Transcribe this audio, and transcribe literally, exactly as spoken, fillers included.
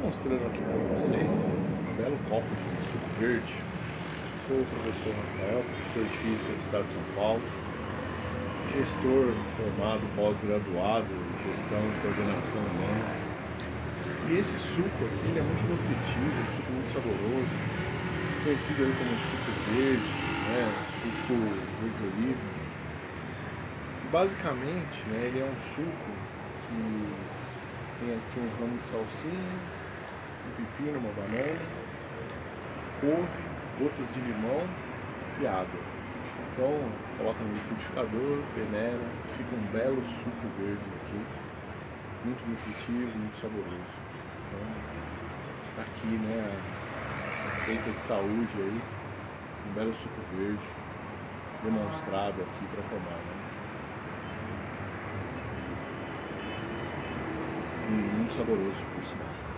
Mostrando aqui para vocês um belo copo de suco verde. Sou o professor Rafael, professor de Física do Estado de São Paulo, gestor formado, pós-graduado em Gestão e Coordenação Humana. E esse suco aqui ele é muito nutritivo, um suco muito saboroso, conhecido aí como suco verde, né, suco verde-oliva. Basicamente, né, ele é um suco que tem aqui um ramo de salsinha, um pepino, uma banana, couve, gotas de limão e água. Então, coloca no liquidificador, peneira, fica um belo suco verde aqui, muito nutritivo, muito saboroso. Então, tá aqui, né, a receita de saúde aí, um belo suco verde, demonstrado aqui para tomar, né? E muito saboroso, por sinal.